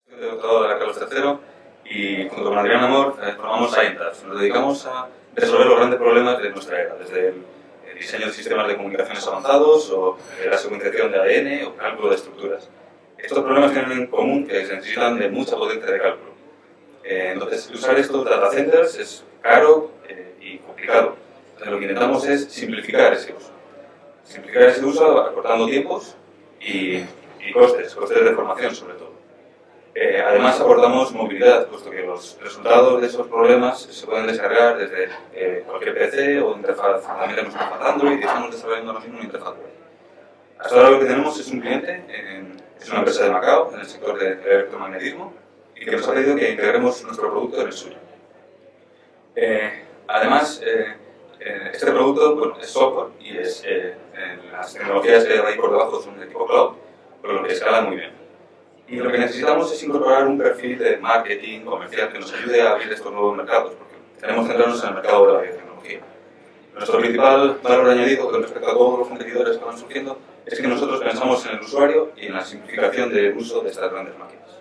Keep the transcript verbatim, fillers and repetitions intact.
Soy doctorado de la Carlos tercero y junto con Adrián Amor eh, formamos Scientas. Nos dedicamos a resolver los grandes problemas de nuestra era, desde el, el diseño de sistemas de comunicaciones avanzados o eh, la secuenciación de A D N o cálculo de estructuras. Estos problemas tienen en común que se necesitan de mucha potencia de cálculo. Eh, entonces, usar estos data centers es caro eh, y complicado. Entonces, lo que intentamos es simplificar ese uso. Simplificar ese uso acortando tiempos y, y costes, costes de formación sobre todo. Eh, además aportamos movilidad, puesto que los resultados de esos problemas se pueden descargar desde eh, cualquier P C o interfaz. También tenemos interfaz Android y estamos desarrollando ahora mismo una interfaz web. Hasta ahora lo que tenemos es un cliente, en, es una empresa de Macao, en el sector de electromagnetismo, y que nos ha pedido que integremos nuestro producto en el suyo. Eh, además, eh, eh, este producto bueno, es software y es, eh, las tecnologías que hay por debajo son de tipo cloud, por lo que escala muy bien. Y lo que necesitamos es incorporar un perfil de marketing comercial que nos ayude a abrir estos nuevos mercados, porque tenemos que centrarnos en el mercado de la biotecnología. Nuestro principal valor añadido con respecto a todos los competidores que van surgiendo es que nosotros pensamos en el usuario y en la simplificación del uso de estas grandes máquinas.